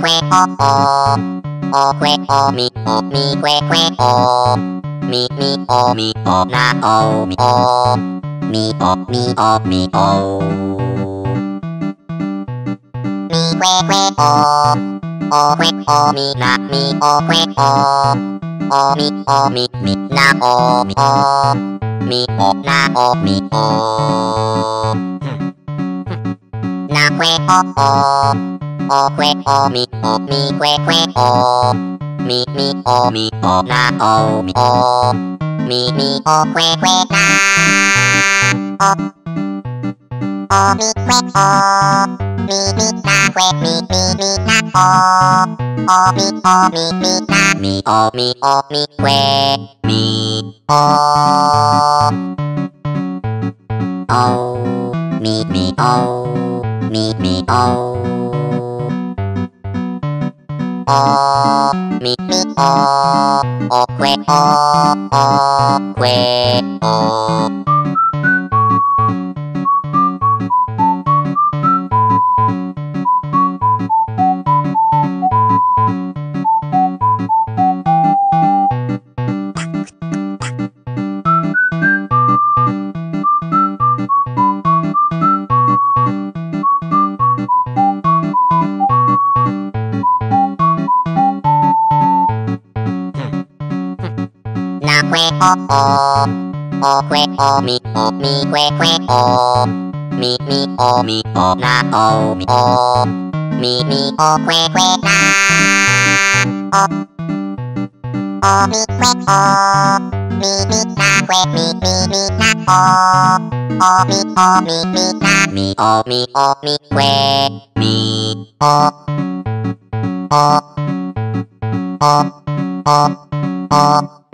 que o que o mi que o mi o na o mi o mi o mi o mi o mi que o que o mi na mi o que o mi na o mi o na o mi o na que o que o mi que o mi o na o mi o mi o que na o mi que o mi na que mi na o mi na mi o mi que mi o mi o mi o mi o que o na que o que o mi que o mi o na o mi o mi o que na o mi que o mi na que mi na o mi na mi o que mi o